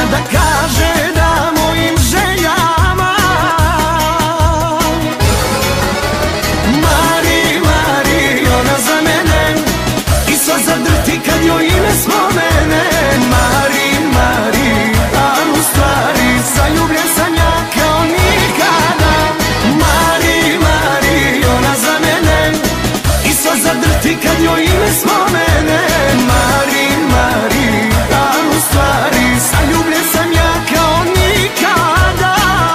da kaže da mojim željama. Mari, Mari, ona za mene i sva zadrti kad joj ime spomene. Mari, Mari, a u stvari zaljubljen sam ja kao nikada. Mari, Mari, ona za mene i sva zadrti kad joj ime spomene. Mari, Mari, a u stvari zaljubljen sam ja kao nikada.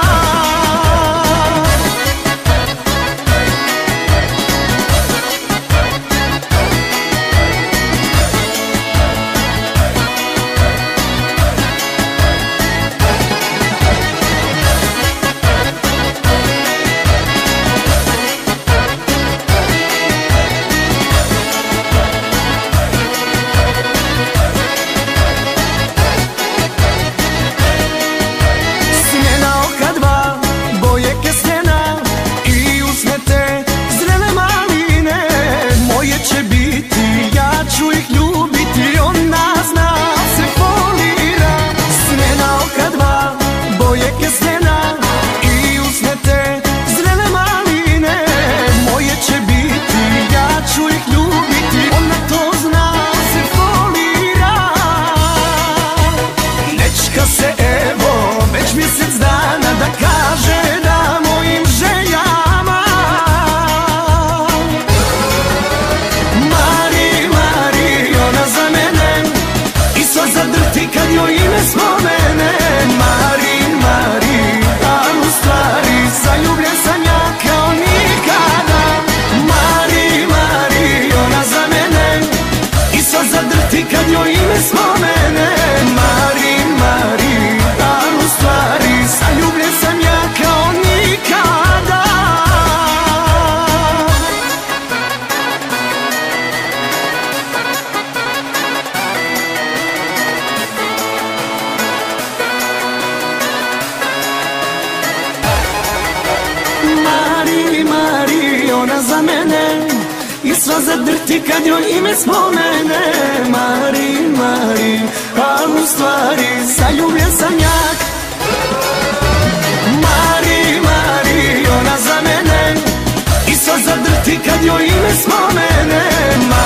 Kad joj ime spomene. Mari, Mari, a u stvari zaljubljen sam ja kao nikada. Mari, Mari, ona za mene i sva zadrti kad joj ime spomene. Mari, Mari, a u stvari zaljubljen sam jak. Mari, Mari, ona za mene i sva zadrti kad joj ime spomene.